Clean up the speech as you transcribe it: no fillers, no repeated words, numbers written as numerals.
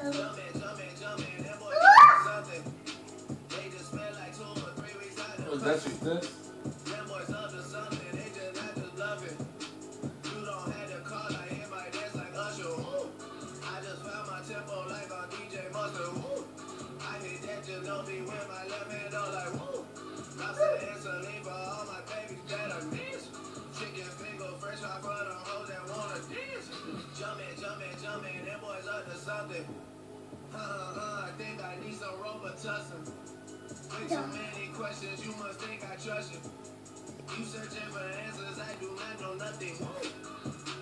Oh, that's just this? I think I need some Robitussin. With too many questions, you must think I trust you. You searching for answers, I do not know nothing.